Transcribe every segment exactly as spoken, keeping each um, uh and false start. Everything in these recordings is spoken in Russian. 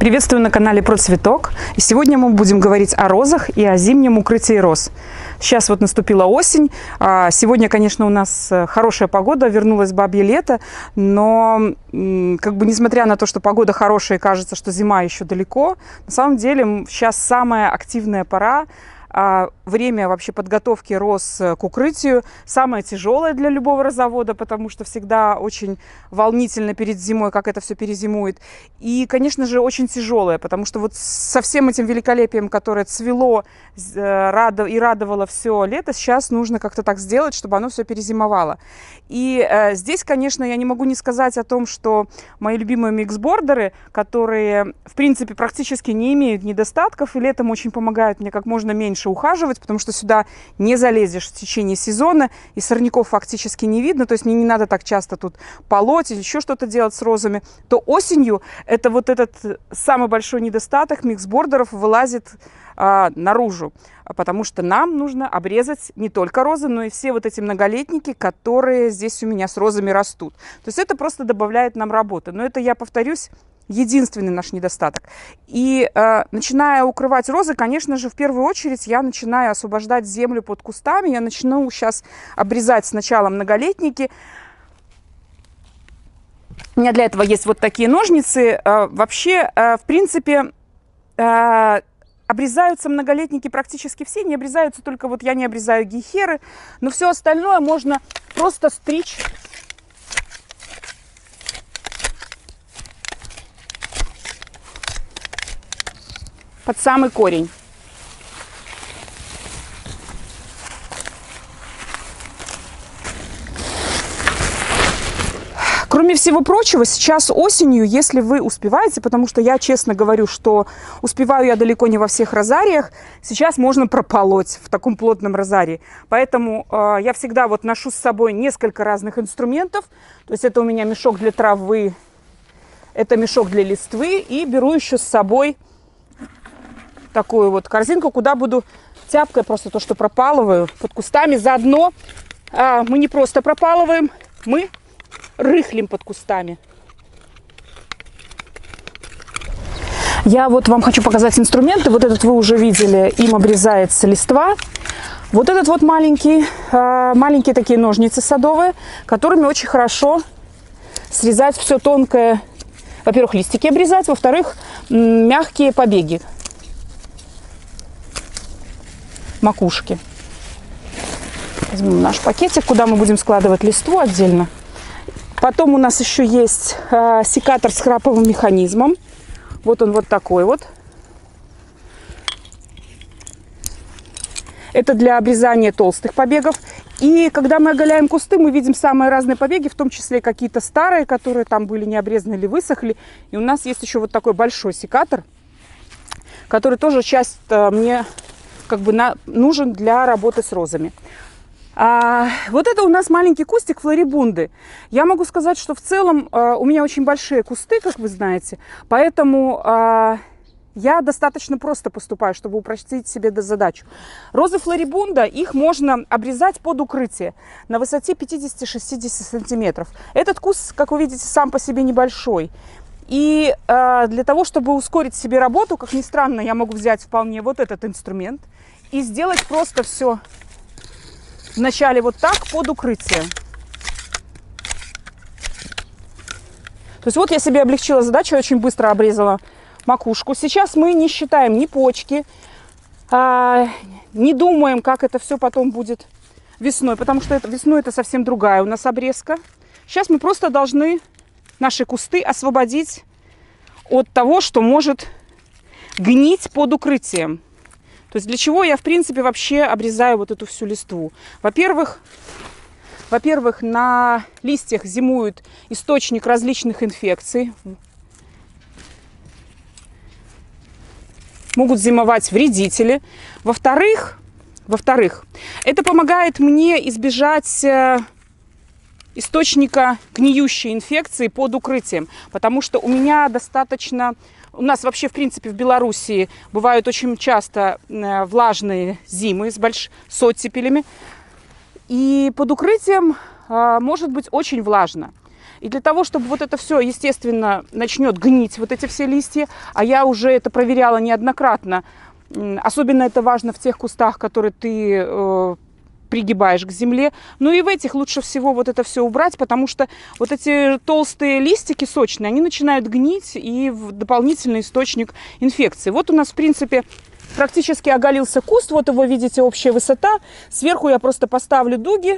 Приветствую на канале Про Цветок. И сегодня мы будем говорить о розах и о зимнем укрытии роз. Сейчас вот наступила осень. Сегодня, конечно, у нас хорошая погода, вернулось бабье лето. Но как бы несмотря на то, что погода хорошая и кажется, что зима еще далеко, на самом деле сейчас самая активная пора. Время вообще подготовки роз к укрытию самое тяжелое для любого розовода, потому что всегда очень волнительно перед зимой, как это все перезимует. И, конечно же, очень тяжелое, потому что вот со всем этим великолепием, которое цвело и радовало все лето, сейчас нужно как-то так сделать, чтобы оно все перезимовало. И э, здесь, конечно, я не могу не сказать о том, что мои любимые миксбордеры, которые, в принципе, практически не имеют недостатков, и летом очень помогают мне как можно меньше ухаживать, потому что сюда не залезешь в течение сезона, и сорняков фактически не видно, то есть мне не надо так часто тут полоть или еще что-то делать с розами, то осенью это вот этот самый большой недостаток миксбордеров вылазит а, наружу, потому что нам нужно обрезать не только розы, но и все вот эти многолетники, которые здесь у меня с розами растут. То есть это просто добавляет нам работы, но это, я повторюсь, единственный наш недостаток. И э, начиная укрывать розы, конечно же, в первую очередь я начинаю освобождать землю под кустами. Я начну сейчас обрезать сначала многолетники. У меня для этого есть вот такие ножницы. Э, вообще, э, в принципе, э, обрезаются многолетники практически все. Не обрезаются только вот я не обрезаю гейхеры. Но все остальное можно просто стричь. Под самый корень. Кроме всего прочего, сейчас осенью, если вы успеваете, потому что я честно говорю, что успеваю я далеко не во всех розариях, сейчас можно прополоть в таком плотном розарии. Поэтому э, я всегда вот ношу с собой несколько разных инструментов. То есть это у меня мешок для травы, это мешок для листвы, и беру еще с собой такую вот корзинку, куда буду тяпкой просто то, что пропалываю под кустами. Заодно а, мы не просто пропалываем, мы рыхлим под кустами. Я вот вам хочу показать инструменты. Вот этот вы уже видели, им обрезается листва. Вот этот вот маленький, а, маленькие такие ножницы садовые, которыми очень хорошо срезать все тонкое. Во-первых, листики обрезать, во-вторых, мягкие побеги. Макушки. Возьмем наш пакетик, куда мы будем складывать листву отдельно. Потом у нас еще есть э, секатор с храповым механизмом. Вот он вот такой вот. Это для обрезания толстых побегов. И когда мы оголяем кусты, мы видим самые разные побеги, в том числе какие-то старые, которые там были не обрезаны или высохли. И у нас есть еще вот такой большой секатор, который тоже часто мне как бы на, нужен для работы с розами. А, вот это у нас маленький кустик флорибунды. Я могу сказать, что в целом а, у меня очень большие кусты, как вы знаете, поэтому а, я достаточно просто поступаю, чтобы упростить себе задачу. Розы флорибунда, их можно обрезать под укрытие на высоте пятьдесят-шестьдесят сантиметров. Этот куст, как вы видите, сам по себе небольшой. И э, для того, чтобы ускорить себе работу, как ни странно, я могу взять вполне вот этот инструмент и сделать просто все вначале вот так под укрытие. То есть вот я себе облегчила задачу, очень быстро обрезала макушку. Сейчас мы не считаем ни почки, э, не думаем, как это все потом будет весной, потому что это, весной это совсем другая у нас обрезка. Сейчас мы просто должны наши кусты освободить от того, что может гнить под укрытием. То есть для чего я, в принципе, вообще обрезаю вот эту всю листву? Во-первых, во-первых, на листьях зимует источник различных инфекций. Могут зимовать вредители. Во-вторых, во-вторых, это помогает мне избежать источника гниющей инфекции под укрытием, потому что у меня достаточно, у нас вообще в принципе в Белоруссии бывают очень часто влажные зимы с, больш... с оттепелями, и под укрытием а, может быть очень влажно. И для того, чтобы вот это все, естественно, начнет гнить, вот эти все листья, а я уже это проверяла неоднократно, особенно это важно в тех кустах, которые ты э, пригибаешь к земле. Ну и в этих лучше всего вот это все убрать, потому что вот эти толстые листики сочные, они начинают гнить и в дополнительный источник инфекции. Вот у нас, в принципе, практически оголился куст. Вот его, видите, общая высота. Сверху я просто поставлю дуги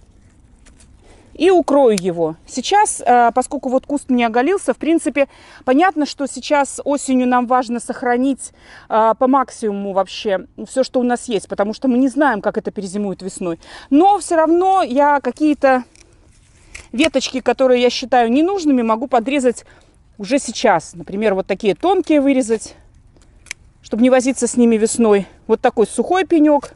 и укрою его. Сейчас, поскольку вот куст не оголился, в принципе, понятно, что сейчас осенью нам важно сохранить по максимуму вообще все, что у нас есть, потому что мы не знаем, как это перезимует весной. Но все равно я какие-то веточки, которые я считаю ненужными, могу подрезать уже сейчас. Например, вот такие тонкие вырезать, чтобы не возиться с ними весной. Вот такой сухой пенек.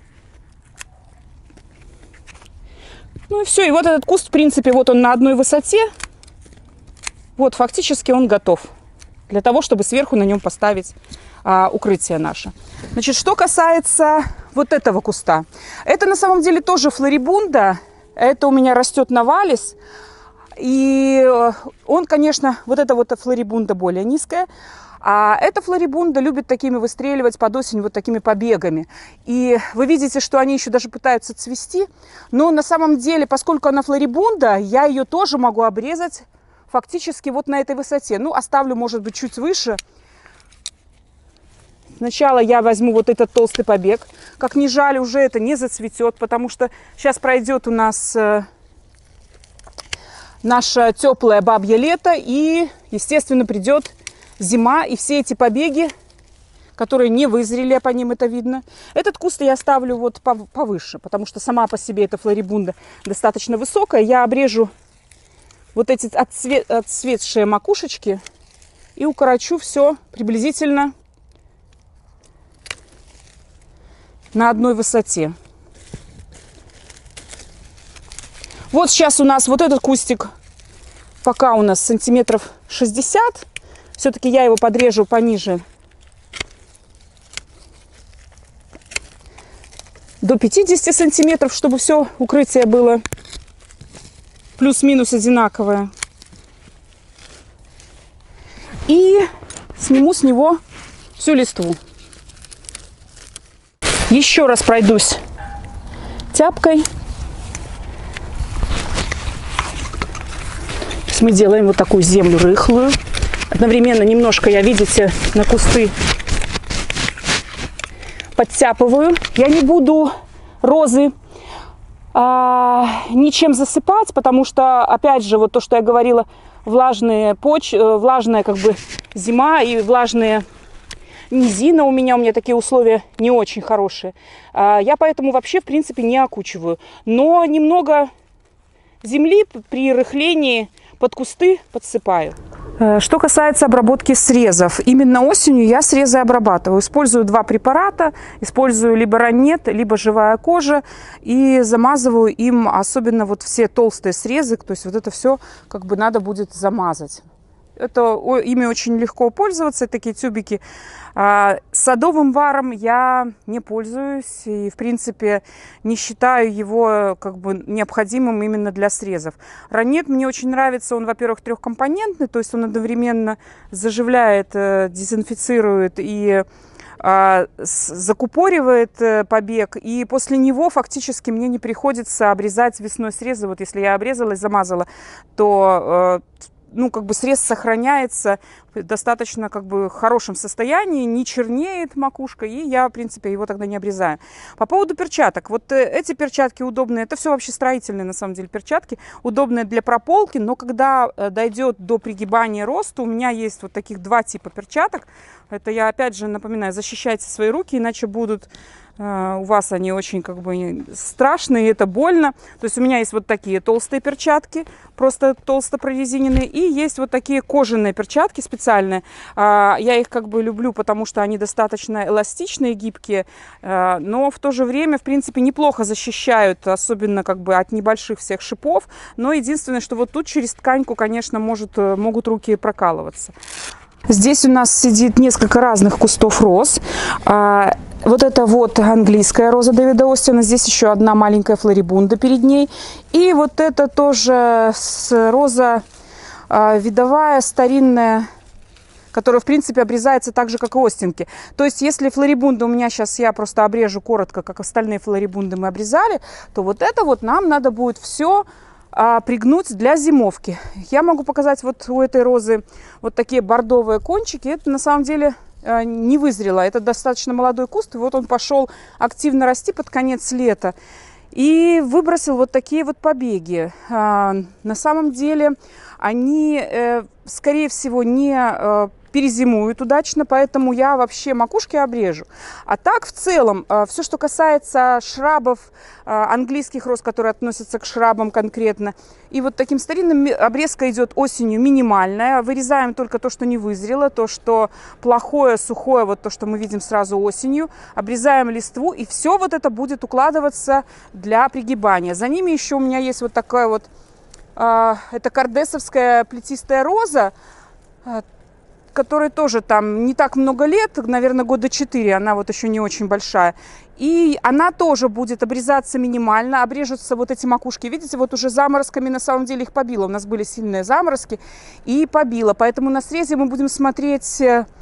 Ну и все, и вот этот куст, в принципе, вот он на одной высоте. Вот, фактически он готов для того, чтобы сверху на нем поставить а, укрытие наше. Значит, что касается вот этого куста. Это на самом деле тоже флорибунда. Это у меня растет навалис. И он, конечно, вот эта вот флорибунда более низкая. А эта флорибунда любит такими выстреливать под осень вот такими побегами. И вы видите, что они еще даже пытаются цвести. Но на самом деле, поскольку она флорибунда, я ее тоже могу обрезать фактически вот на этой высоте. Ну, оставлю, может быть, чуть выше. Сначала я возьму вот этот толстый побег. Как ни жаль, уже это не зацветет, потому что сейчас пройдет у нас э, наше теплое бабье лето. И, естественно, придет зима, и все эти побеги, которые не вызрели, а по ним это видно. Этот куст я оставлю вот повыше, потому что сама по себе эта флорибунда достаточно высокая. Я обрежу вот эти отцвет, отцветшие макушечки и укорочу все приблизительно на одной высоте. Вот сейчас у нас вот этот кустик пока у нас сантиметров шестьдесят. Все-таки я его подрежу пониже до пятидесяти сантиметров, чтобы все укрытие было плюс-минус одинаковое. И сниму с него всю листву. Еще раз пройдусь тяпкой. Сейчас мы делаем вот такую землю рыхлую. Одновременно немножко я, видите, на кусты подтяпываю. Я не буду розы а, ничем засыпать, потому что, опять же, вот то, что я говорила, влажные поч... влажная как бы зима и влажные низина у меня, у меня такие условия не очень хорошие. А, я поэтому вообще, в принципе, не окучиваю. Но немного земли при рыхлении под кусты подсыпаю. Что касается обработки срезов, именно осенью я срезы обрабатываю. Использую два препарата, использую либо ранет, либо живая кожа и замазываю им, особенно вот все толстые срезы, то есть вот это все как бы надо будет замазать. Это, ими очень легко пользоваться, такие тюбики. А, садовым варом я не пользуюсь и, в принципе, не считаю его как бы необходимым именно для срезов. Ранет мне очень нравится, он, во-первых, трехкомпонентный, то есть он одновременно заживляет, дезинфицирует и а, закупоривает побег, и после него фактически мне не приходится обрезать весной срезы. Вот если я обрезала и замазала, то ну, как бы срез сохраняется в достаточно как бы хорошем состоянии, не чернеет макушка, и я, в принципе, его тогда не обрезаю. По поводу перчаток. Вот эти перчатки удобные, это все вообще строительные, на самом деле, перчатки, удобные для прополки, но когда дойдет до пригибания роста, у меня есть вот таких два типа перчаток. Это я, опять же, напоминаю, защищайте свои руки, иначе будут... Uh, у вас они очень как бы страшные, это больно. То есть у меня есть вот такие толстые перчатки, просто толсто прорезиненные, и есть вот такие кожаные перчатки специальные. Uh, я их как бы люблю, потому что они достаточно эластичные, гибкие, uh, но в то же время, в принципе, неплохо защищают, особенно как бы от небольших всех шипов. Но единственное, что вот тут через тканьку, конечно, может, могут руки прокалываться. Здесь у нас сидит несколько разных кустов роз. Вот это вот английская роза Дэвида Остина. Здесь еще одна маленькая флорибунда перед ней. И вот это тоже роза э, видовая, старинная, которая, в принципе, обрезается так же, как и остинки. То есть, если флорибунда у меня сейчас, я просто обрежу коротко, как остальные флорибунды мы обрезали, то вот это вот нам надо будет все а, пригнуть для зимовки. Я могу показать вот у этой розы вот такие бордовые кончики. Это на самом деле а, не вызрело. Это достаточно молодой куст, и вот он пошел активно расти под конец лета. И выбросил вот такие вот побеги. А, на самом деле они, э, скорее всего, не э, перезимуют удачно, поэтому я вообще макушки обрежу. А так, в целом, э, все, что касается шрабов, э, английских роз, которые относятся к шрабам конкретно, и вот таким старинным обрезка идет осенью минимальная. Вырезаем только то, что не вызрело, то, что плохое, сухое, вот то, что мы видим сразу осенью. Обрезаем листву, и все вот это будет укладываться для пригибания. За ними еще у меня есть вот такая вот, э, это кардесовская плетистая роза, э, которой тоже там не так много лет, наверное, года четыре, она вот еще не очень большая. И она тоже будет обрезаться минимально, обрежутся вот эти макушки. Видите, вот уже заморозками на самом деле их побило. У нас были сильные заморозки и побило. Поэтому на срезе мы будем смотреть,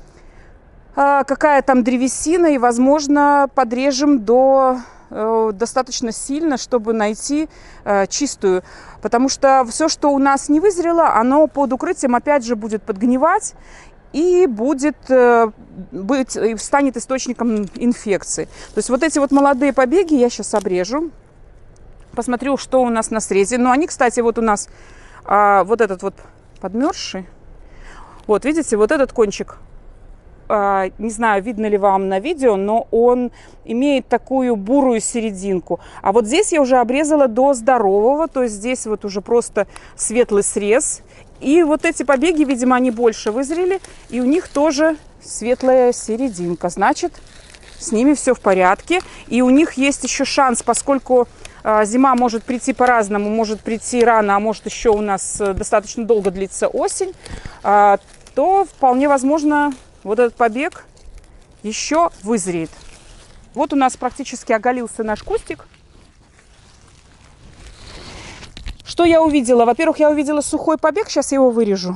какая там древесина, и, возможно, подрежем до достаточно сильно, чтобы найти чистую. Потому что все, что у нас не вызрело, оно под укрытием опять же будет подгнивать и будет э, быть, станет источником инфекции. То есть вот эти вот молодые побеги я сейчас обрежу. Посмотрю, что у нас на срезе. Но они, кстати, вот у нас э, вот этот вот подмерзший. Вот, видите, вот этот кончик. Э, не знаю, видно ли вам на видео, но он имеет такую бурую серединку. А вот здесь я уже обрезала до здорового. То есть здесь вот уже просто светлый срез. И вот эти побеги, видимо, они больше вызрели, и у них тоже светлая серединка. Значит, с ними все в порядке. И у них есть еще шанс, поскольку э, зима может прийти по-разному, может прийти рано, а может еще у нас достаточно долго длится осень, э, то вполне возможно вот этот побег еще вызреет. Вот у нас практически оголился наш кустик. Что я увидела? Во-первых, я увидела сухой побег, сейчас я его вырежу.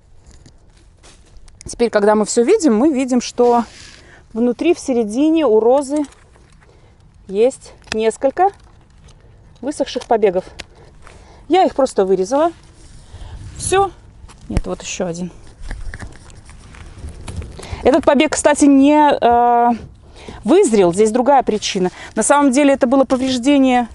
Теперь, когда мы все видим, мы видим, что внутри, в середине у розы есть несколько высохших побегов. Я их просто вырезала. Все. Нет, вот еще один. Этот побег, кстати, не э, вызрел. Здесь другая причина. На самом деле это было повреждение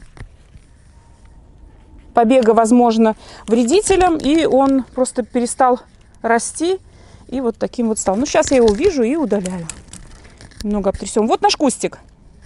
побега, возможно, вредителем, и он просто перестал расти, и вот таким вот стал. Ну, сейчас я его вижу и удаляю. Немного обтрясем. Вот наш кустик.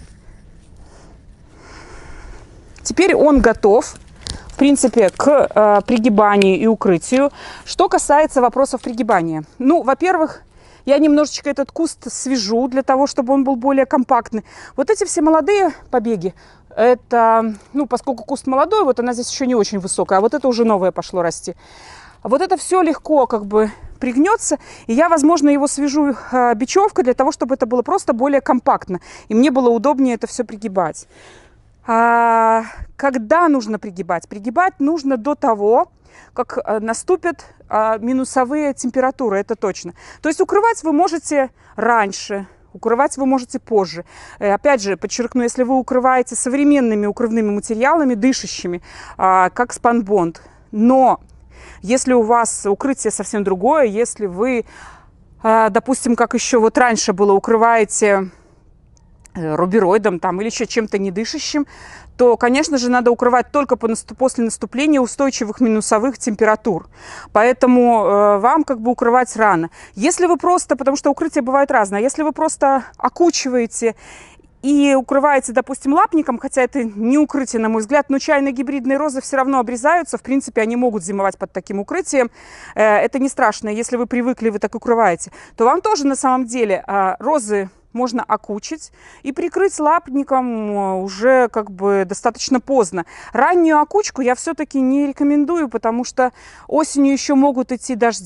Теперь он готов, в принципе, к э, пригибанию и укрытию. Что касается вопросов пригибания. Ну, во-первых, я немножечко этот куст свяжу, для того, чтобы он был более компактный. Вот эти все молодые побеги, это, ну, поскольку куст молодой, вот она здесь еще не очень высокая, а вот это уже новое пошло расти. А вот это все легко как бы пригнется, и я, возможно, его свяжу э, бечевкой для того, чтобы это было просто более компактно, и мне было удобнее это все пригибать. А когда нужно пригибать? Пригибать нужно до того, как э, наступят э, минусовые температуры, это точно. То есть укрывать вы можете раньше, укрывать вы можете позже. Опять же, подчеркну, если вы укрываете современными укрывными материалами, дышащими, как спанбонд. Но если у вас укрытие совсем другое, если вы, допустим, как еще вот раньше было, укрываете рубероидом там, или еще чем-то недышащим, то, конечно же, надо укрывать только после наступления устойчивых минусовых температур. Поэтому э, вам как бы укрывать рано. Если вы просто, потому что укрытие бывает разное, если вы просто окучиваете и укрываете, допустим, лапником, хотя это не укрытие, на мой взгляд, но чайно-гибридные розы все равно обрезаются, в принципе, они могут зимовать под таким укрытием. Э, это не страшно, если вы привыкли, вы так укрываете, то вам тоже на самом деле э, розы можно окучить и прикрыть лапником уже как бы достаточно поздно. Раннюю окучку я все-таки не рекомендую, потому что осенью еще могут идти дожди.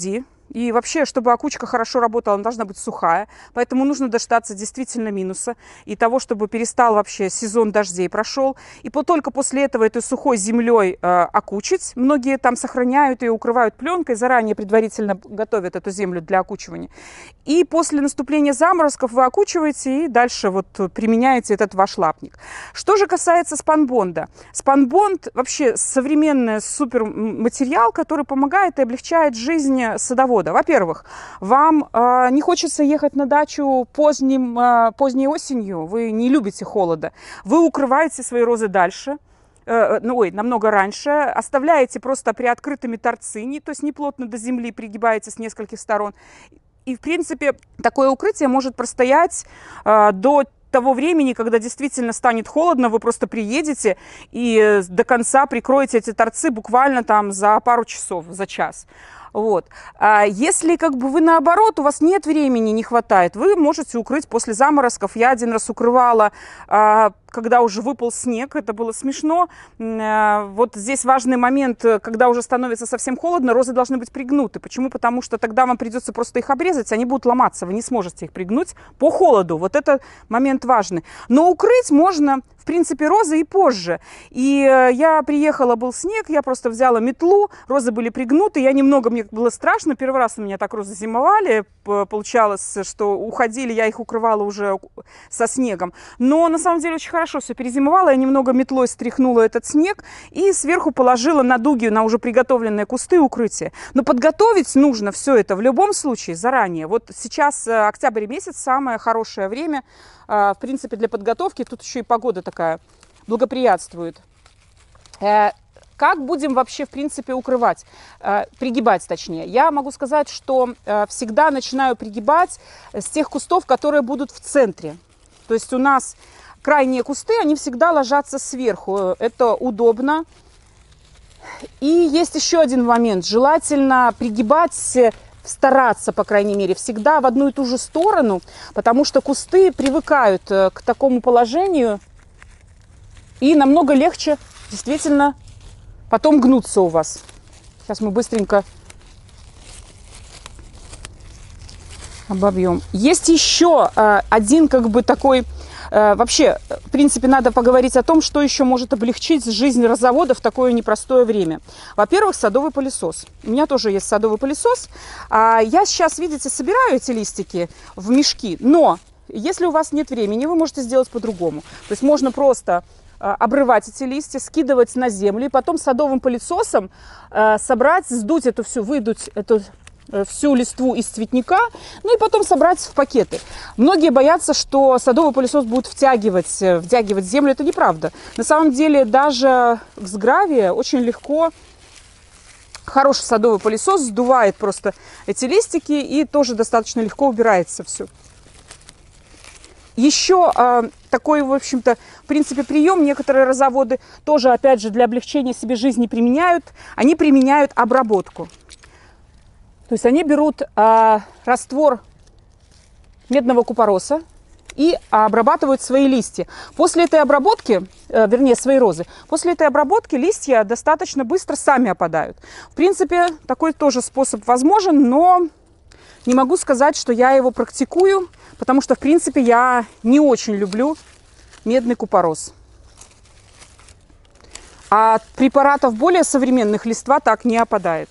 И вообще, чтобы окучка хорошо работала, она должна быть сухая. Поэтому нужно дождаться действительно минуса и того, чтобы перестал вообще сезон дождей прошел. И только после этого этой сухой землей э, окучить. Многие там сохраняют и укрывают пленкой, заранее предварительно готовят эту землю для окучивания. И после наступления заморозков вы окучиваете и дальше вот применяете этот ваш лапник. Что же касается спанбонда. Спанбонд вообще современный суперматериал, который помогает и облегчает жизнь садовода. Во-первых, вам э, не хочется ехать на дачу поздним, э, поздней осенью, вы не любите холода. Вы укрываете свои розы дальше, э, ну, ой, намного раньше, оставляете просто приоткрытыми торцы, не, то есть не плотно до земли, пригибаете с нескольких сторон. И, в принципе, такое укрытие может простоять э, до того времени, когда действительно станет холодно, вы просто приедете и до конца прикроете эти торцы буквально там за пару часов, за час. Вот. А если как бы вы наоборот, у вас нет времени, не хватает, вы можете укрыть после заморозков. Я один раз укрывала, а, когда уже выпал снег, это было смешно. А, вот здесь важный момент, когда уже становится совсем холодно, розы должны быть пригнуты. Почему? Потому что тогда вам придется просто их обрезать, они будут ломаться, вы не сможете их пригнуть по холоду. Вот это момент важный. Но укрыть можно, в принципе, розы и позже. И я приехала, был снег, я просто взяла метлу, розы были пригнуты, я немного, мне было страшно, первый раз у меня так розы зимовали, получалось, что уходили, я их укрывала уже со снегом. Но на самом деле очень хорошо все перезимовала, я немного метлой стряхнула этот снег и сверху положила на дуги, на уже приготовленные кусты укрытия. Но подготовить нужно все это в любом случае заранее. Вот сейчас октябрь месяц, самое хорошее время, в принципе, для подготовки. Тут еще и погода такая благоприятствует. Как будем вообще, в принципе, укрывать, пригибать точнее? Я могу сказать, что всегда начинаю пригибать с тех кустов, которые будут в центре. То есть у нас крайние кусты, они всегда ложатся сверху. Это удобно. И есть еще один момент. Желательно пригибать, стараться, по крайней мере, всегда в одну и ту же сторону, потому что кусты привыкают к такому положению и намного легче действительно потом гнутся у вас. Сейчас мы быстренько обобьем. Есть еще э, один как бы такой, э, вообще, в принципе, надо поговорить о том, что еще может облегчить жизнь розовода в такое непростое время. Во-первых, садовый пылесос. У меня тоже есть садовый пылесос. А я сейчас, видите, собираю эти листики в мешки, но если у вас нет времени, вы можете сделать по-другому. То есть можно просто обрывать эти листья, скидывать на землю, и потом садовым пылесосом э, собрать, сдуть эту всю, выдуть эту э, всю листву из цветника, ну и потом собрать в пакеты. Многие боятся, что садовый пылесос будет втягивать, втягивать землю. Это неправда. На самом деле даже с гравия очень легко хороший садовый пылесос сдувает просто эти листики и тоже достаточно легко убирается все. Еще э, такой, в общем-то, в принципе, прием некоторые розоводы тоже, опять же, для облегчения себе жизни применяют. Они применяют обработку. То есть они берут э, раствор медного купороса и обрабатывают свои листья. После этой обработки, э, вернее, свои розы, после этой обработки листья достаточно быстро сами опадают. В принципе, такой тоже способ возможен, но не могу сказать, что я его практикую, потому что, в принципе, я не очень люблю медный купорос. А от препаратов более современных листва так не опадает.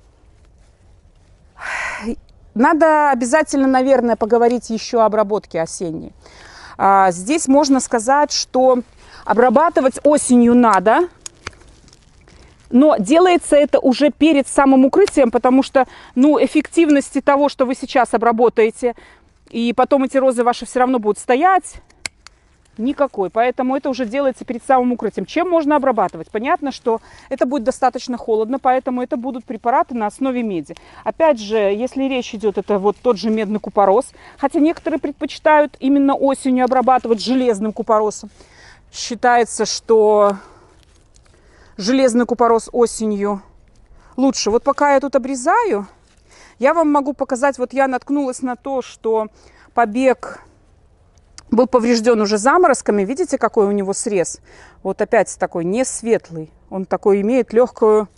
Надо обязательно, наверное, поговорить еще о обработке осенней. А, здесь можно сказать, что обрабатывать осенью надо, но делается это уже перед самым укрытием, потому что, ну, эффективности того, что вы сейчас обработаете, и потом эти розы ваши все равно будут стоять, никакой. Поэтому это уже делается перед самым укрытием. Чем можно обрабатывать? Понятно, что это будет достаточно холодно, поэтому это будут препараты на основе меди. Опять же, если речь идет, это вот тот же медный купорос, хотя некоторые предпочитают именно осенью обрабатывать железным купоросом. Считается, что железный купорос осенью лучше. Вот пока я тут обрезаю, я вам могу показать, вот я наткнулась на то, что побег был поврежден уже заморозками. Видите, какой у него срез? Вот опять такой не светлый. Он такой имеет легкую,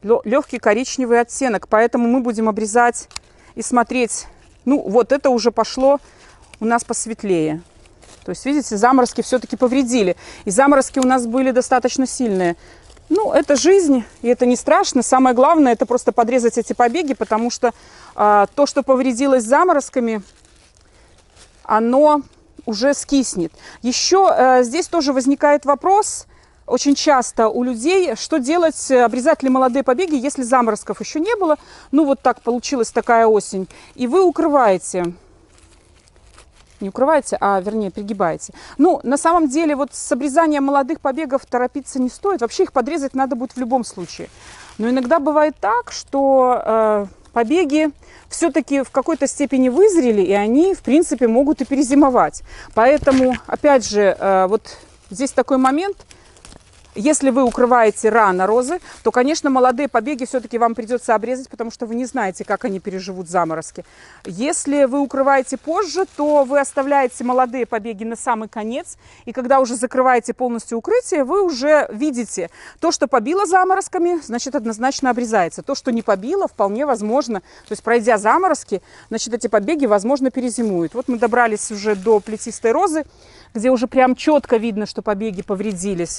легкий коричневый оттенок. Поэтому мы будем обрезать и смотреть. Ну, вот это уже пошло у нас посветлее. То есть, видите, заморозки все-таки повредили. И заморозки у нас были достаточно сильные. Ну, это жизнь, и это не страшно. Самое главное, это просто подрезать эти побеги, потому что а, то, что повредилось заморозками, оно уже скиснет. Еще а, здесь тоже возникает вопрос, очень часто у людей, что делать, обрезать ли молодые побеги, если заморозков еще не было. Ну, вот так получилась такая осень. И вы укрываете... Не укрываете, а вернее пригибаете. Ну, на самом деле, вот с обрезанием молодых побегов торопиться не стоит. Вообще их подрезать надо будет в любом случае. Но иногда бывает так, что э, побеги все-таки в какой-то степени вызрели, и они, в принципе, могут и перезимовать. Поэтому, опять же, э, вот здесь такой момент. Если вы укрываете рано розы, то, конечно, молодые побеги все-таки вам придется обрезать, потому что вы не знаете, как они переживут заморозки. Если вы укрываете позже, то вы оставляете молодые побеги на самый конец. И когда уже закрываете полностью укрытие, вы уже видите, то, что побило заморозками, значит, однозначно обрезается. То, что не побило, вполне возможно. То есть, пройдя заморозки, значит, эти побеги, возможно, перезимуют. Вот мы добрались уже до плетистой розы, где уже прям четко видно, что побеги повредились.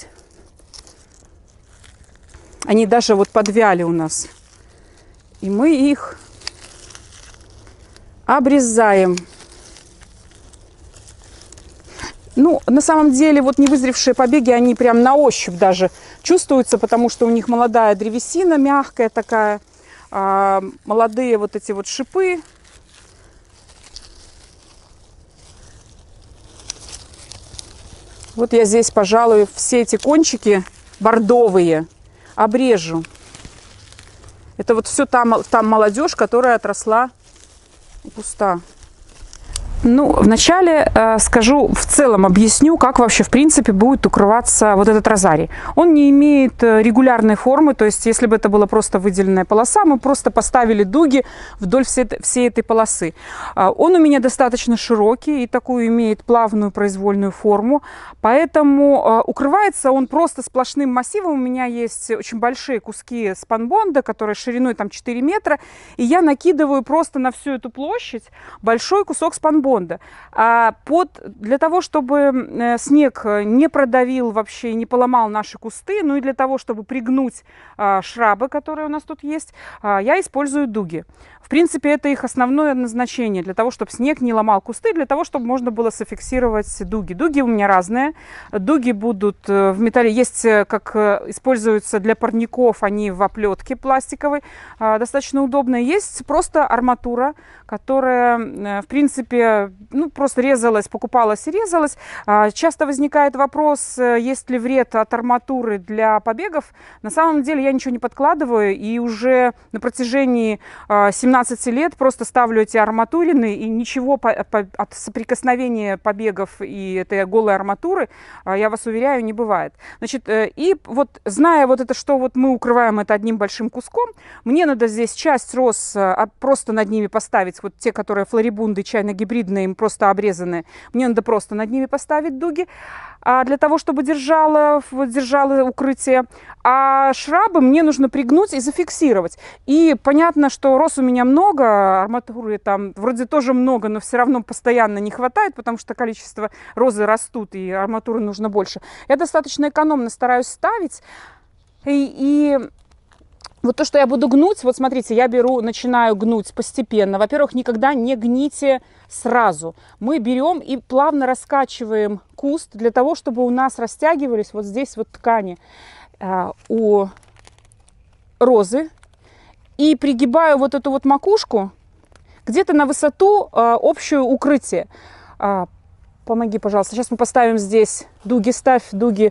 Они даже вот подвяли у нас. И мы их обрезаем. Ну, на самом деле, вот невызревшие побеги, они прям на ощупь даже чувствуются, потому что у них молодая древесина, мягкая такая. А молодые вот эти вот шипы. Вот я здесь, пожалуй, все эти кончики бордовые обрежу. Это вот все там, там молодежь, которая отросла у куста. Ну, вначале э, скажу, в целом объясню, как вообще, в принципе, будет укрываться вот этот розарий. Он не имеет регулярной формы, то есть, если бы это была просто выделенная полоса, мы просто поставили дуги вдоль всей, всей этой полосы. Э, он у меня достаточно широкий и такую имеет плавную произвольную форму, поэтому э, укрывается он просто сплошным массивом. У меня есть очень большие куски спанбонда, которые шириной там четыре метра, и я накидываю просто на всю эту площадь большой кусок спанбонда. А под, для того, чтобы снег не продавил вообще, не поломал наши кусты, ну и для того, чтобы пригнуть а, шрабы, которые у нас тут есть, а, я использую дуги. В принципе, это их основное назначение, для того, чтобы снег не ломал кусты, для того, чтобы можно было зафиксировать дуги. Дуги у меня разные. Дуги будут в металле. Есть, как используются для парников, они в оплетке пластиковой. Достаточно удобно. Есть просто арматура, которая, в принципе, ну, просто резалась, покупалась и резалась. Часто возникает вопрос, есть ли вред от арматуры для побегов. На самом деле я ничего не подкладываю, и уже на протяжении семнадцати лет просто ставлю эти арматурины, и ничего по, по, от соприкосновения побегов и этой голой арматуры, я вас уверяю, не бывает. Значит, и вот зная вот это, что вот мы укрываем это одним большим куском, мне надо здесь часть роз просто над ними поставить, вот те, которые флорибунды, чайно-гибридные, им просто обрезанные, мне надо просто над ними поставить дуги, а для того, чтобы держало, вот, держало укрытие. А шрабы мне нужно пригнуть и зафиксировать. И понятно, что роз у меня много, арматуры там вроде тоже много, но все равно постоянно не хватает, потому что количество розы растут, и арматуры нужно больше. Я достаточно экономно стараюсь ставить. И, и вот то, что я буду гнуть, вот смотрите, я беру, начинаю гнуть постепенно. Во-первых, никогда не гните сразу. Мы берем и плавно раскачиваем куст для того, чтобы у нас растягивались вот здесь вот ткани э, у розы. И пригибаю вот эту вот макушку где-то на высоту э, общую укрытие. Э, помоги, пожалуйста. Сейчас мы поставим здесь дуги. Ставь дуги.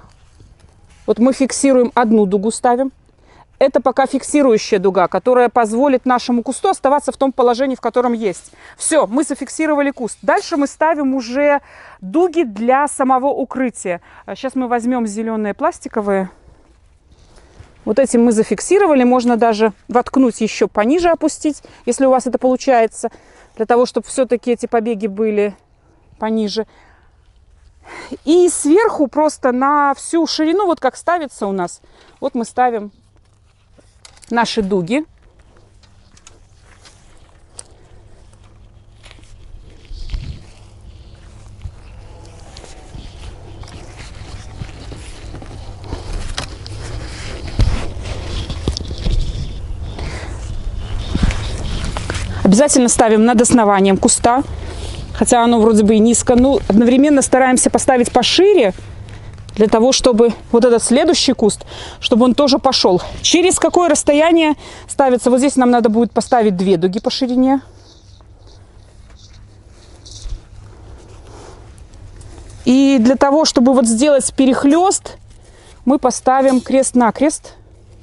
Вот мы фиксируем одну дугу, ставим. Это пока фиксирующая дуга, которая позволит нашему кусту оставаться в том положении, в котором есть. Все, мы зафиксировали куст. Дальше мы ставим уже дуги для самого укрытия. Сейчас мы возьмем зеленые пластиковые. Вот этим мы зафиксировали. Можно даже воткнуть еще пониже, опустить, если у вас это получается, для того, чтобы все-таки эти побеги были пониже. И сверху просто на всю ширину, вот как ставится у нас, вот мы ставим наши дуги. Обязательно ставим над основанием куста, хотя оно вроде бы и низко. Ну, одновременно стараемся поставить пошире, для того, чтобы вот этот следующий куст, чтобы он тоже пошел. Через какое расстояние ставится? Вот здесь нам надо будет поставить две дуги по ширине. И для того, чтобы вот сделать перехлест, мы поставим крест-накрест.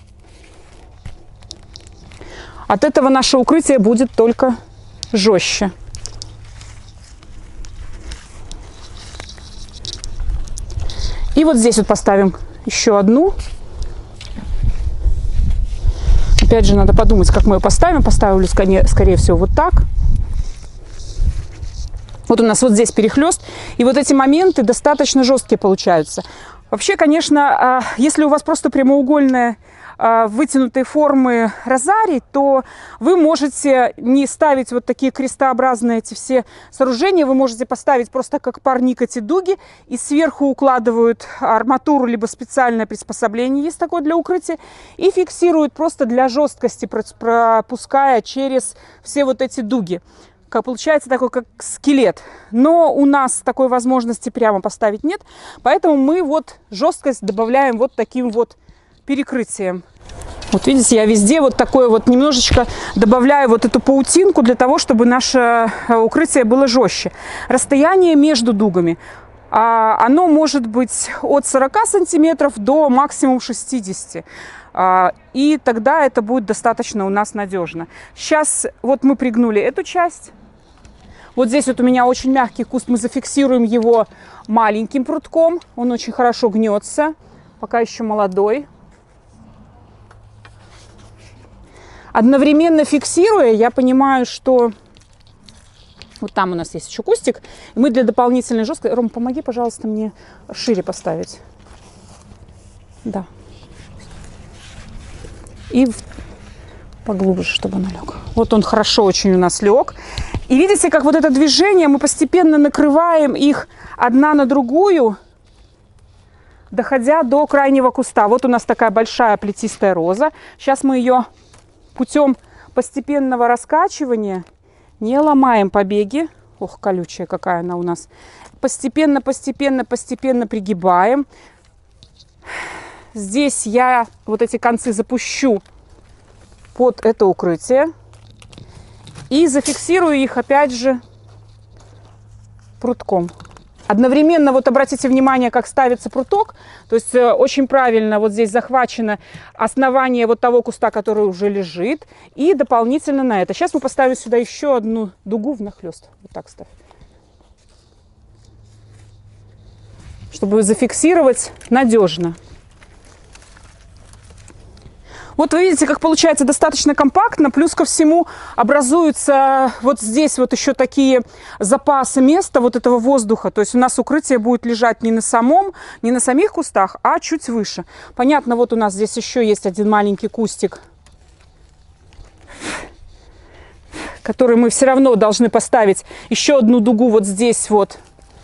От этого наше укрытие будет только жестче. И вот здесь вот поставим еще одну. Опять же, надо подумать, как мы ее поставим. Поставлю, скорее, скорее всего, вот так. Вот у нас вот здесь перехлест. И вот эти моменты достаточно жесткие получаются. Вообще, конечно, если у вас просто прямоугольная вытянутой формы розарий, то вы можете не ставить вот такие крестообразные эти все сооружения, вы можете поставить просто как парник эти дуги, и сверху укладывают арматуру, либо специальное приспособление есть такое для укрытия, и фиксируют просто для жесткости, пропуская через все вот эти дуги. Как получается такой как скелет. Но у нас такой возможности прямо поставить нет, поэтому мы вот жесткость добавляем вот таким вот перекрытием. Вот видите, я везде вот такое вот немножечко добавляю вот эту паутинку для того, чтобы наше укрытие было жестче. Расстояние между дугами, а, оно может быть от сорока сантиметров до максимум шестидесяти. А, и тогда это будет достаточно у нас надежно. Сейчас вот мы пригнули эту часть. Вот здесь вот у меня очень мягкий куст, мы зафиксируем его маленьким прутком. Он очень хорошо гнется, пока еще молодой. Одновременно фиксируя, я понимаю, что вот там у нас есть еще кустик. И мы для дополнительной жесткости... Ром, помоги, пожалуйста, мне шире поставить. Да. И поглубже, чтобы он лег. Вот он хорошо очень у нас лег. И видите, как вот это движение, мы постепенно накрываем их одна на другую, доходя до крайнего куста. Вот у нас такая большая плетистая роза. Сейчас мы ее путем постепенного раскачивания не ломаем побеги. Ох, колючая какая она у нас. Постепенно, постепенно, постепенно пригибаем. Здесь я вот эти концы запущу под это укрытие. И зафиксирую их опять же прутком. Одновременно, вот обратите внимание, как ставится пруток. То есть э, очень правильно вот здесь захвачено основание вот того куста, который уже лежит. И дополнительно на это. Сейчас мы поставим сюда еще одну дугу внахлёст. Вот так ставь. Чтобы зафиксировать надежно. Вот вы видите, как получается достаточно компактно, плюс ко всему образуются вот здесь вот еще такие запасы места вот этого воздуха. То есть у нас укрытие будет лежать не на самом, не на самих кустах, а чуть выше. Понятно, вот у нас здесь еще есть один маленький кустик, который мы все равно должны поставить еще одну дугу вот здесь вот.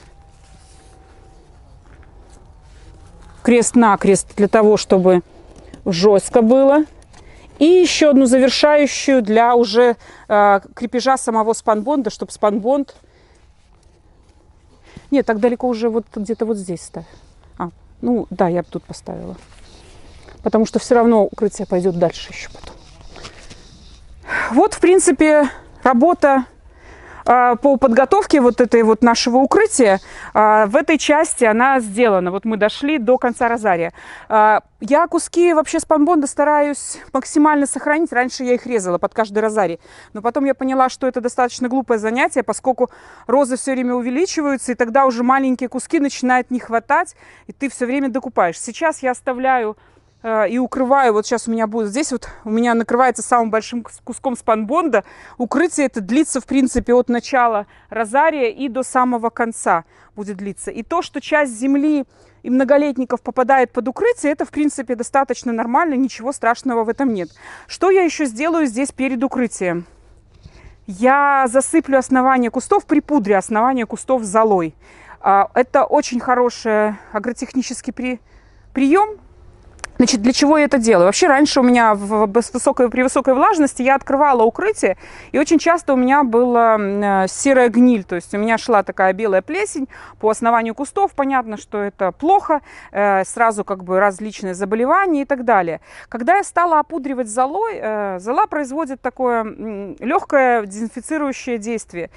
Крест-накрест для того, чтобы жестко было. И еще одну завершающую для уже э, крепежа самого спанбонда, чтобы спанбонд... Нет, так далеко уже вот где-то вот здесь ставь. А, ну да, я бы тут поставила. Потому что все равно укрытие пойдет дальше еще потом. Вот, в принципе, работа по подготовке вот этой вот нашего укрытия в этой части она сделана. Вот мы дошли до конца розария. Я куски вообще спанбонда стараюсь максимально сохранить. Раньше я их резала под каждый розарий. Но потом я поняла, что это достаточно глупое занятие, поскольку розы все время увеличиваются, и тогда уже маленькие куски начинают не хватать, и ты все время докупаешь. Сейчас я оставляю и укрываю. Вот сейчас у меня будет здесь вот, у меня накрывается самым большим куском спанбонда. Укрытие это длится, в принципе, от начала розария и до самого конца будет длиться. И то, что часть земли и многолетников попадает под укрытие, это, в принципе, достаточно нормально, ничего страшного в этом нет. Что я еще сделаю здесь перед укрытием? Я засыплю основание кустов, припудрю основание кустов золой. Это очень хороший агротехнический при... прием. Значит, для чего я это делаю? Вообще, раньше у меня в высокой, при высокой влажности я открывала укрытие, и очень часто у меня была серая гниль, то есть у меня шла такая белая плесень по основанию кустов. Понятно, что это плохо, сразу как бы различные заболевания и так далее. Когда я стала опудривать золой, зола производит такое легкое дезинфицирующее действие.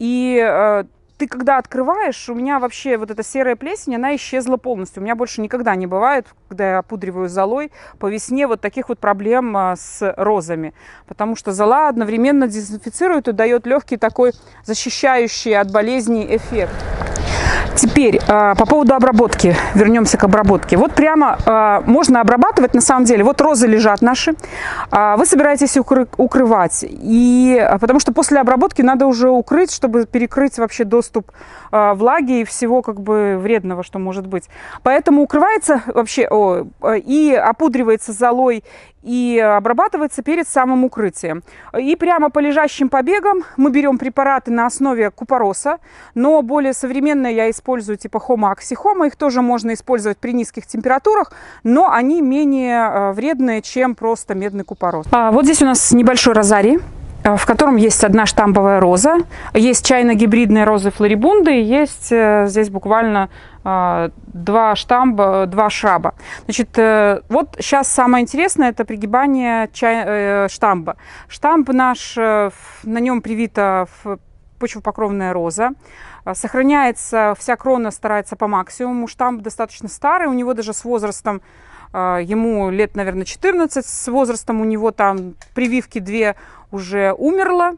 И ты когда открываешь, у меня вообще вот эта серая плесень, она исчезла полностью. У меня больше никогда не бывает, когда я опудриваю золой по весне, вот таких вот проблем с розами. Потому что зола одновременно дезинфицирует и дает легкий такой защищающий от болезней эффект. Теперь по поводу обработки. Вернемся к обработке. Вот прямо можно обрабатывать, на самом деле. Вот розы лежат наши. Вы собираетесь укрывать. И, потому что после обработки надо уже укрыть, чтобы перекрыть вообще доступ влаги и всего как бы вредного, что может быть. Поэтому укрывается вообще о, и опудривается золой, и обрабатывается перед самым укрытием. И прямо по лежащим побегам мы берем препараты на основе купороса, но более современные я использую типа хома оксихома. Их тоже можно использовать при низких температурах, но они менее вредные, чем просто медный купорос. А вот здесь у нас небольшой розарий, в котором есть одна штамбовая роза, есть чайно-гибридные розы флорибунды, есть здесь буквально два штамба, два шраба. Значит, вот сейчас самое интересное — это пригибание чай, штамба. Штамб наш, на нем привита почвопокровная роза. Сохраняется, вся крона старается по максимуму. Штамб достаточно старый, у него даже с возрастом, ему лет, наверное, четырнадцать, с возрастом у него там прививки две уже умерло,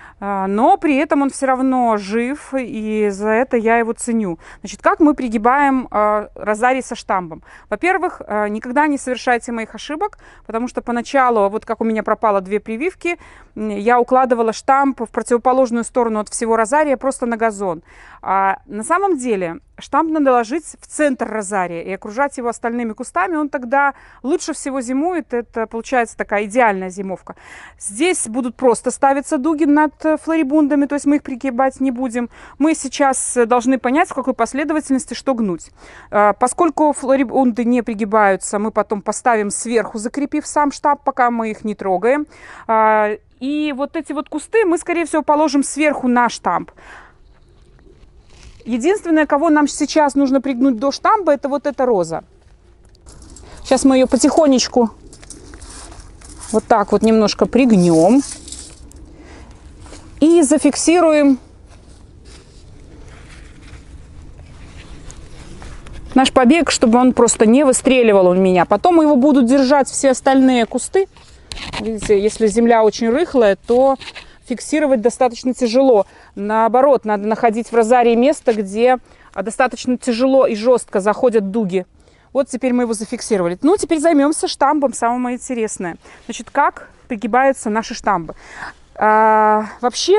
но при этом он все равно жив, и за это я его ценю. Значит, как мы пригибаем э, розарий со штамбом? Во-первых, э, никогда не совершайте моих ошибок, потому что поначалу, вот как у меня пропало две прививки, я укладывала штамп в противоположную сторону от всего розария, просто на газон. А на самом деле штамп надо ложить в центр розария и окружать его остальными кустами. Он тогда лучше всего зимует. Это получается такая идеальная зимовка. Здесь будут просто ставиться дуги над флорибундами, то есть мы их пригибать не будем. Мы сейчас должны понять, в какой последовательности что гнуть. Поскольку флорибунды не пригибаются, мы потом поставим сверху, закрепив сам штамп, пока мы их не трогаем. И вот эти вот кусты мы, скорее всего, положим сверху на штамп. Единственное, кого нам сейчас нужно пригнуть до штамба, это вот эта роза. Сейчас мы ее потихонечку вот так вот немножко пригнем и зафиксируем наш побег, чтобы он просто не выстреливал у меня. Потом его будут держать все остальные кусты. Видите, если земля очень рыхлая, то фиксировать достаточно тяжело. Наоборот, надо находить в розарии место, где достаточно тяжело и жестко заходят дуги. Вот теперь мы его зафиксировали. Ну, теперь займемся штамбом, самое интересное. Значит, как пригибаются наши штамбы. А, вообще,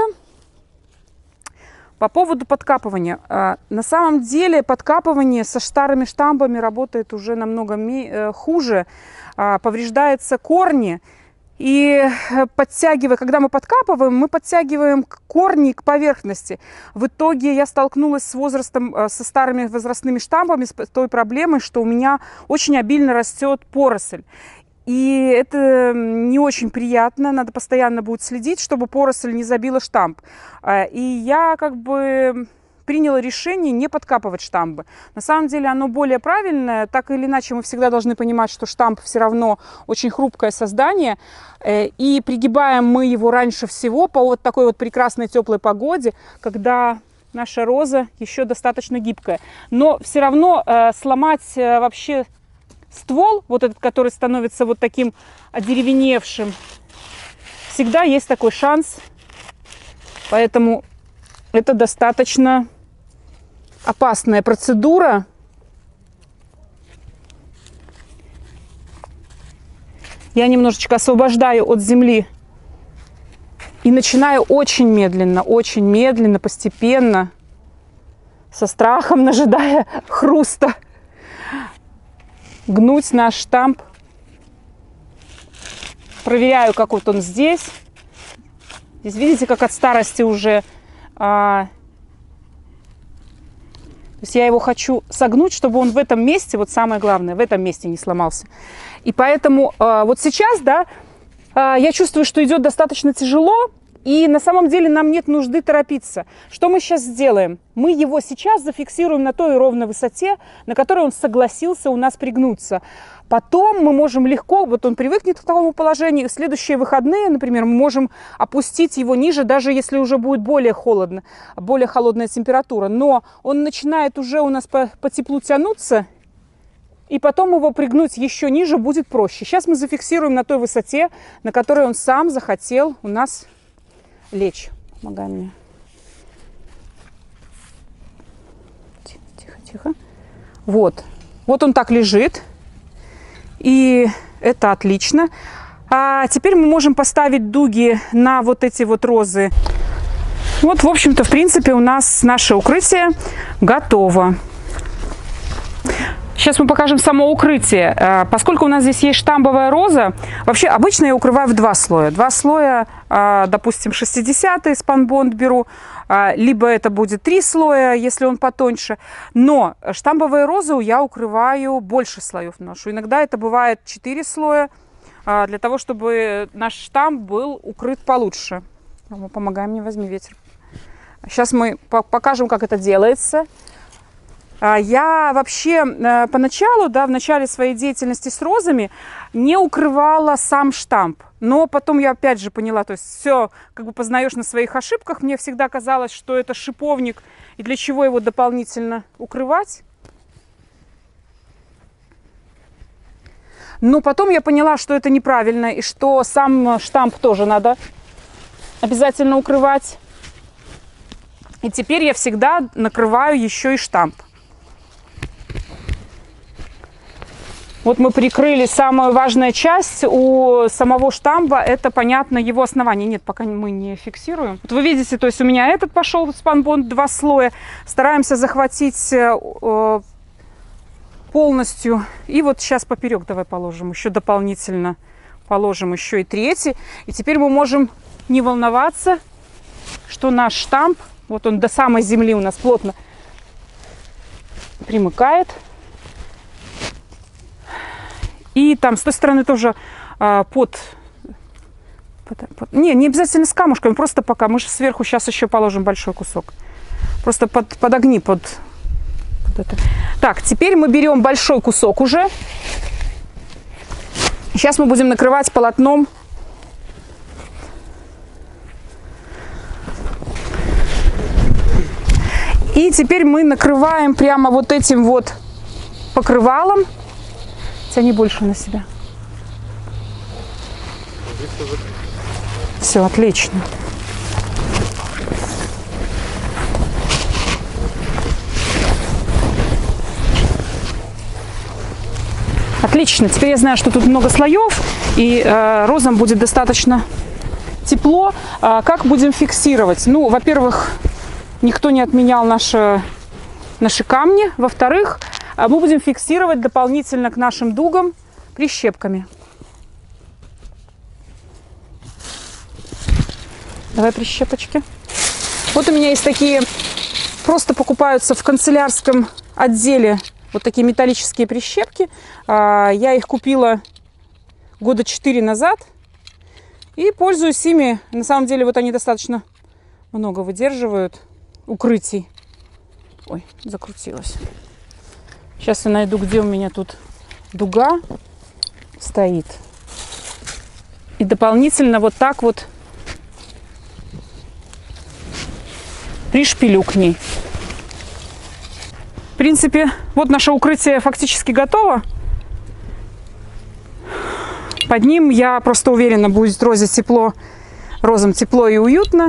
по поводу подкапывания. А, на самом деле, подкапывание со старыми штамбами работает уже намного ми- хуже. А, повреждаются корни. И подтягивая, когда мы подкапываем, мы подтягиваем корни к поверхности. В итоге я столкнулась с возрастом, со старыми возрастными штамбами, с той проблемой, что у меня очень обильно растет поросль. И это не очень приятно, надо постоянно будет следить, чтобы поросль не забила штамб. И я как бы приняла решение не подкапывать штамбы. На самом деле оно более правильное. Так или иначе мы всегда должны понимать, что штамб все равно очень хрупкое создание. И пригибаем мы его раньше всего по вот такой вот прекрасной теплой погоде, когда наша роза еще достаточно гибкая. Но все равно э, сломать э, вообще ствол, вот этот, который становится вот таким одеревеневшим, всегда есть такой шанс. Поэтому это достаточно опасная процедура. Я немножечко освобождаю от земли и начинаю очень медленно, очень медленно, постепенно, со страхом, ожидая хруста, гнуть наш штамп. Проверяю, как вот он здесь. Здесь видите, как от старости уже... А... То есть я его хочу согнуть, чтобы он в этом месте, вот самое главное, в этом месте не сломался. И поэтому а, вот сейчас, да, а, я чувствую, что идет достаточно тяжело. И на самом деле нам нет нужды торопиться. Что мы сейчас сделаем? Мы его сейчас зафиксируем на той ровной высоте, на которой он согласился у нас пригнуться. Потом мы можем легко, вот он привыкнет к такому положению, в следующие выходные, например, мы можем опустить его ниже, даже если уже будет более холодно, более холодная температура. Но он начинает уже у нас по, по теплу тянуться, и потом его пригнуть еще ниже будет проще. Сейчас мы зафиксируем на той высоте, на которой он сам захотел у нас лечь. Помогай мне. Тихо, тихо, тихо. Вот. Вот он так лежит. И это отлично. А теперь мы можем поставить дуги на вот эти вот розы. Вот, в общем-то, в принципе, у нас наше укрытие готово. Сейчас мы покажем само укрытие. Поскольку у нас здесь есть штамбовая роза, вообще обычно я укрываю в два слоя. Два слоя, допустим, шестидесятый спанбонд беру, либо это будет три слоя, если он потоньше. Но штамбовые розы я укрываю больше слоев ношу. Иногда это бывает четыре слоя, для того, чтобы наш штамб был укрыт получше. Помогай мне, возьми ветер. Сейчас мы покажем, как это делается. Я вообще поначалу, да, в начале своей деятельности с розами не укрывала сам штамп. Но потом я опять же поняла, то есть все как бы познаешь на своих ошибках. Мне всегда казалось, что это шиповник, и для чего его дополнительно укрывать. Но потом я поняла, что это неправильно, и что сам штамп тоже надо обязательно укрывать. И теперь я всегда накрываю еще и штамп. Вот мы прикрыли самую важную часть у самого штамба, это, понятно, его основание. Нет, пока мы не фиксируем. Вот вы видите, то есть у меня этот пошел спанбонд, два слоя. Стараемся захватить э, полностью. И вот сейчас поперек давай положим еще дополнительно. Положим еще и третий. И теперь мы можем не волноваться, что наш штамп, вот он до самой земли у нас плотно примыкает. И там с той стороны тоже а, под, под, под... Не, не обязательно с камушками, просто пока. Мы же сверху сейчас еще положим большой кусок. Просто под, подогни под, под это. Так, теперь мы берем большой кусок уже. Сейчас мы будем накрывать полотном. И теперь мы накрываем прямо вот этим вот покрывалом. Тяни больше на себя. Все, отлично. Отлично. Теперь я знаю, что тут много слоев, и э, розам будет достаточно тепло. А как будем фиксировать? Ну, во-первых, никто не отменял наши, наши камни. Во-вторых, мы будем фиксировать дополнительно к нашим дугам прищепками. Давай прищепочки. Вот у меня есть такие, просто покупаются в канцелярском отделе вот такие металлические прищепки. Я их купила года четыре назад и пользуюсь ими. На самом деле вот они достаточно много выдерживают укрытий. Ой, закрутилась. Сейчас я найду, где у меня тут дуга стоит. И дополнительно вот так вот пришпилю к ней. В принципе, вот наше укрытие фактически готово. Под ним, я просто уверена, будет розе тепло, розам тепло и уютно.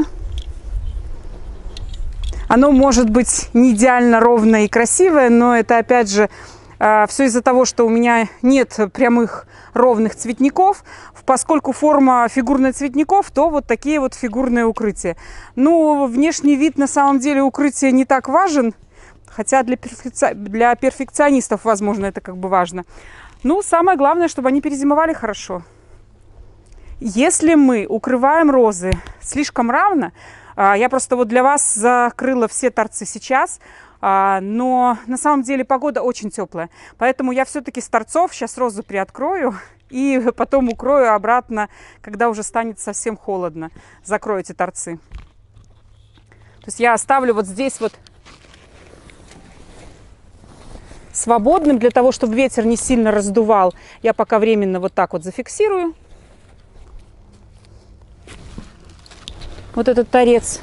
Оно может быть не идеально ровное и красивое, но это, опять же, Все из-за того, что у меня нет прямых ровных цветников. Поскольку форма фигурных цветников, то вот такие вот фигурные укрытия. Ну, внешний вид на самом деле укрытия не так важен. Хотя для, перфекци... для перфекционистов, возможно, это как бы важно. Ну, самое главное, чтобы они перезимовали хорошо. Если мы укрываем розы слишком равно, я просто вот для вас закрыла все торцы сейчас, но на самом деле погода очень теплая. Поэтому я все-таки с торцов сейчас розу приоткрою и потом укрою обратно, когда уже станет совсем холодно. Закрою эти торцы. То есть я оставлю вот здесь вот свободным, для того, чтобы ветер не сильно раздувал. Я пока временно вот так вот зафиксирую. Вот этот торец.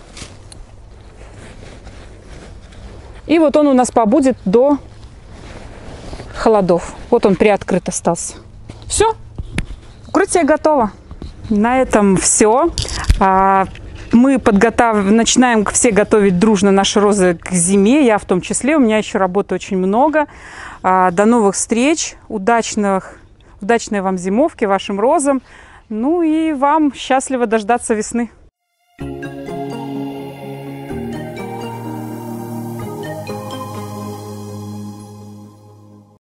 И вот он у нас побудет до холодов. Вот он приоткрыт остался. Все, укрытие готово. На этом все. Мы подготав... начинаем все готовить дружно наши розы к зиме. Я в том числе. У меня еще работы очень много. До новых встреч. Удачных... Удачной вам зимовки, вашим розам. Ну и вам счастливо дождаться весны.